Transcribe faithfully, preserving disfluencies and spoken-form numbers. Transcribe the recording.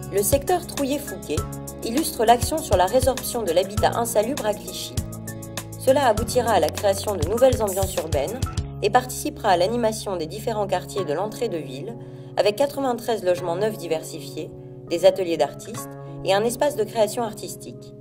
Le secteur Trouillet-Fouquet illustre l'action sur la résorption de l'habitat insalubre à Clichy. Cela aboutira à la création de nouvelles ambiances urbaines et participera à l'animation des différents quartiers de l'entrée de ville, avec quatre-vingt-treize logements neufs diversifiés, des ateliers d'artistes et un espace de création artistique.